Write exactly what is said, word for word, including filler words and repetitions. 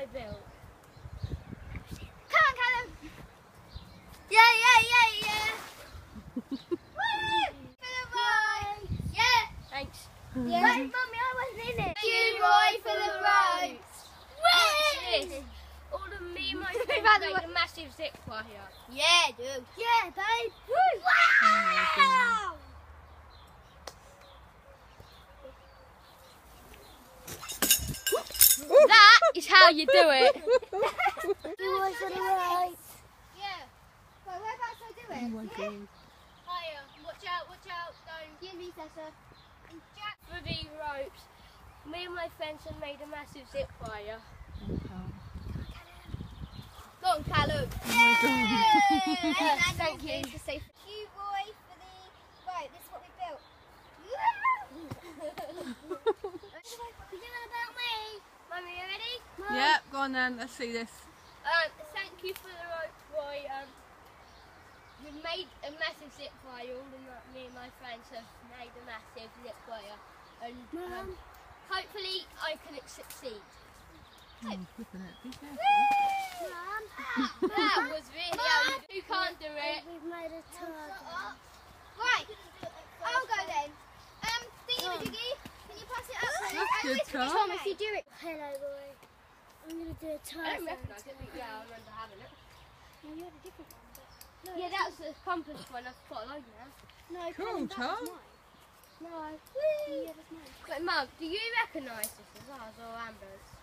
I built. Come on, Callum. Yeah, yeah, yeah, yeah. Woo! For the ride. Yeah. Thanks. Yeah. Wait, Mummy, I wasn't in it. Thank you, Roy, for the ride. This. All of me and my friends made a massive zip wire. Yeah, dude. Yeah, babe. Woo! Wow! That is how you do it. Do I for the ride? Yeah. Well, whereabouts do I do it? Oh my God. Hiya, watch out, watch out, don't. Give me, Sasha. And Jack for the ropes. Me and my friends have made a massive zip wire. Go on, Callum. Oh my God. Yeah. Thank you. To say thank you, Roy, for the right. This is what we built. You doing about me? Mummy, you ready? Yep, go on then, let's see this. Um, thank you for the rope, Roy. Um, we made a massive zip wire. All of my, me and my friends have made a massive zip wire, and um, hopefully I can succeed. Oh, flipping it. Be careful. Mum. That was really hard. You can't do it. We've made a target. Right. I'll go then. Um, Thingy-majiggy, can you pass it up? That's And good, this Tom. Thomas, you do it. Hello, boy. I'm going to do a I target. don't recognise it, but yeah, I remember having it. No, you had a different one. But no, Yeah, that was the compass one. I've got a load now. No, Cool, Colin, that Tom. was mine. No. Yeah, that's mine. But Mum, do you recognise this as ours or Amber's?